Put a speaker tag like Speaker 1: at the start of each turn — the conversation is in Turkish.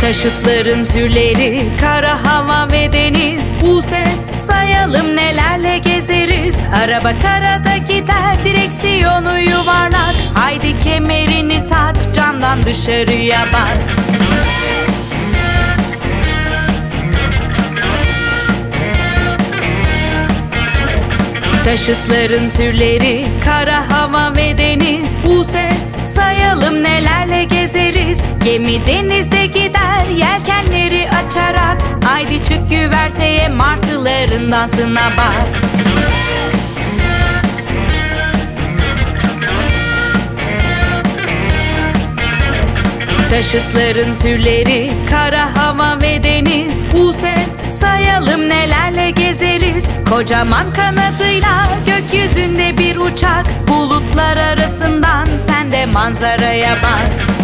Speaker 1: Taşıtların türleri, kara, hava ve deniz. Buse, sayalım nelerle gezeriz. Araba karada gider, direksiyonu yuvarlak. Haydi kemerini tak, camdan dışarıya bak. Taşıtların türleri, kara, hava ve deniz. Buse, sayalım nelerle gezeriz. Gemi denizde gider, yelkenleri açarak. Haydi çık güverteye, martıların dansına bak. Taşıtların türleri, kara, hava ve deniz. Buse, sayalım nelerle gezeriz. Kocaman kanadıyla gökyüzünde bir uçak. Bulutlar arasından sen de manzaraya bak.